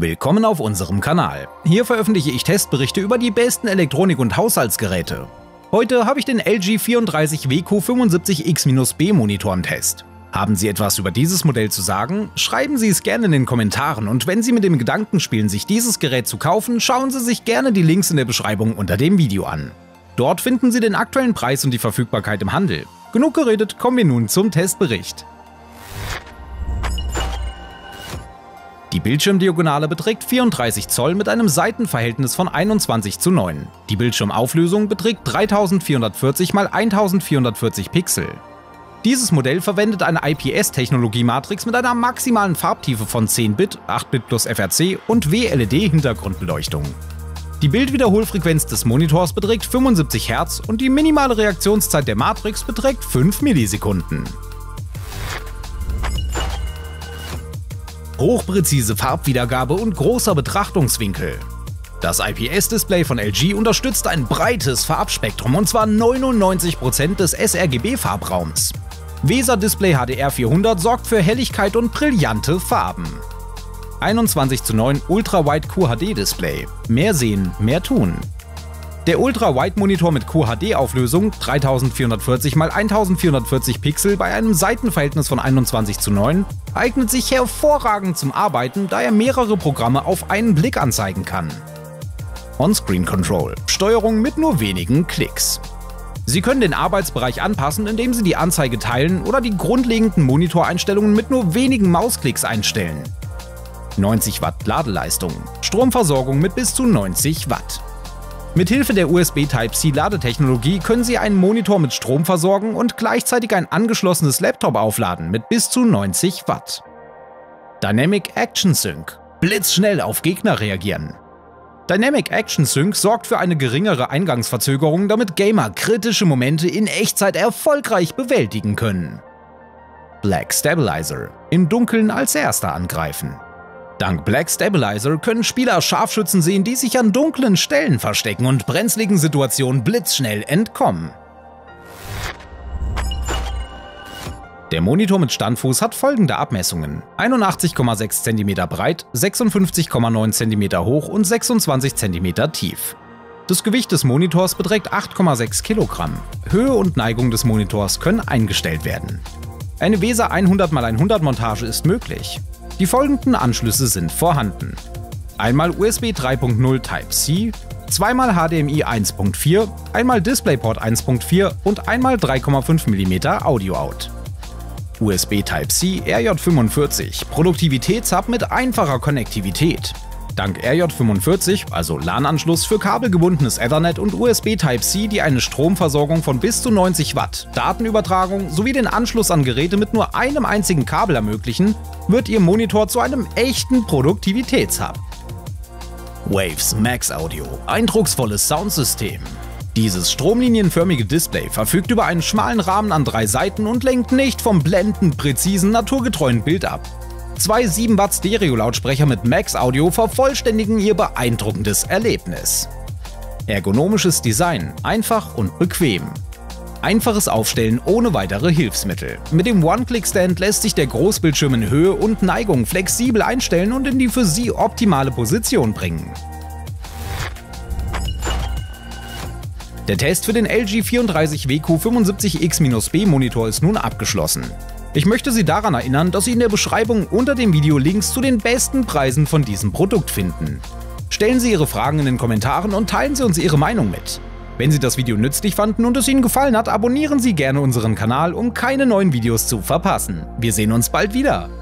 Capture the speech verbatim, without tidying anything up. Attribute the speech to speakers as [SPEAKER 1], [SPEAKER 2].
[SPEAKER 1] Willkommen auf unserem Kanal. Hier veröffentliche ich Testberichte über die besten Elektronik- und Haushaltsgeräte. Heute habe ich den L G vierunddreißig W Q fünfundsiebzig X B Monitor im Test. Haben Sie etwas über dieses Modell zu sagen? Schreiben Sie es gerne in den Kommentaren, und wenn Sie mit dem Gedanken spielen, sich dieses Gerät zu kaufen, schauen Sie sich gerne die Links in der Beschreibung unter dem Video an. Dort finden Sie den aktuellen Preis und die Verfügbarkeit im Handel. Genug geredet, kommen wir nun zum Testbericht. Die Bildschirmdiagonale beträgt vierunddreißig Zoll mit einem Seitenverhältnis von einundzwanzig zu neun. Die Bildschirmauflösung beträgt dreitausendvierhundertvierzig mal eintausendvierhundertvierzig Pixel. Dieses Modell verwendet eine I P S-Technologie-Matrix mit einer maximalen Farbtiefe von zehn Bit, acht Bit plus F R C und W L E D-Hintergrundbeleuchtung. Die Bildwiederholfrequenz des Monitors beträgt fünfundsiebzig Hertz und die minimale Reaktionszeit der Matrix beträgt fünf Millisekunden. Hochpräzise Farbwiedergabe und großer Betrachtungswinkel. Das I P S-Display von L G unterstützt ein breites Farbspektrum, und zwar neunundneunzig Prozent des sRGB-Farbraums. VESA Display H D R vierhundert sorgt für Helligkeit und brillante Farben. einundzwanzig zu neun Ultra-Wide Q H D-Display. Mehr sehen, mehr tun. Der Ultra-Wide-Monitor mit Q H D-Auflösung dreitausendvierhundertvierzig mal eintausendvierhundertvierzig Pixel bei einem Seitenverhältnis von einundzwanzig zu neun eignet sich hervorragend zum Arbeiten, da er mehrere Programme auf einen Blick anzeigen kann. On-Screen Control – Steuerung mit nur wenigen Klicks. Sie können den Arbeitsbereich anpassen, indem Sie die Anzeige teilen oder die grundlegenden Monitoreinstellungen mit nur wenigen Mausklicks einstellen. neunzig Watt Ladeleistung – Stromversorgung mit bis zu neunzig Watt. Mithilfe der U S B Type-C Ladetechnologie können Sie einen Monitor mit Strom versorgen und gleichzeitig ein angeschlossenes Laptop aufladen mit bis zu neunzig Watt. Dynamic Action Sync – Blitzschnell auf Gegner reagieren. Dynamic Action Sync sorgt für eine geringere Eingangsverzögerung, damit Gamer kritische Momente in Echtzeit erfolgreich bewältigen können. Black Stabilizer – Im Dunkeln als erster angreifen. Dank Black Stabilizer können Spieler Scharfschützen sehen, die sich an dunklen Stellen verstecken und brenzligen Situationen blitzschnell entkommen. Der Monitor mit Standfuß hat folgende Abmessungen: einundachtzig Komma sechs Zentimeter breit, sechsundfünfzig Komma neun Zentimeter hoch und sechsundzwanzig Zentimeter tief. Das Gewicht des Monitors beträgt acht Komma sechs Kilogramm. Höhe und Neigung des Monitors können eingestellt werden. Eine VESA hundert mal hundert Montage ist möglich. Die folgenden Anschlüsse sind vorhanden: einmal U S B drei Punkt null Type-C, zweimal H D M I eins Punkt vier, einmal DisplayPort eins Punkt vier und einmal drei Komma fünf Millimeter Audio-Out. U S B Type-C R J fünfundvierzig, Produktivitätshub mit einfacher Konnektivität. Dank R J fünfundvierzig, also LAN-Anschluss für kabelgebundenes Ethernet, und U S B Type-C, die eine Stromversorgung von bis zu neunzig Watt, Datenübertragung sowie den Anschluss an Geräte mit nur einem einzigen Kabel ermöglichen, wird Ihr Monitor zu einem echten Produktivitätshub. Waves Max Audio – Eindrucksvolles Soundsystem. Dieses stromlinienförmige Display verfügt über einen schmalen Rahmen an drei Seiten und lenkt nicht vom blendend präzisen, naturgetreuen Bild ab. Zwei sieben Watt Stereo-Lautsprecher mit Max Audio vervollständigen Ihr beeindruckendes Erlebnis. Ergonomisches Design – einfach und bequem. Einfaches Aufstellen ohne weitere Hilfsmittel. Mit dem One-Click-Stand lässt sich der Großbildschirm in Höhe und Neigung flexibel einstellen und in die für Sie optimale Position bringen. Der Test für den L G vierunddreißig W Q fünfundsiebzig X B Monitor ist nun abgeschlossen. Ich möchte Sie daran erinnern, dass Sie in der Beschreibung unter dem Video Links zu den besten Preisen von diesem Produkt finden. Stellen Sie Ihre Fragen in den Kommentaren und teilen Sie uns Ihre Meinung mit. Wenn Sie das Video nützlich fanden und es Ihnen gefallen hat, abonnieren Sie gerne unseren Kanal, um keine neuen Videos zu verpassen. Wir sehen uns bald wieder.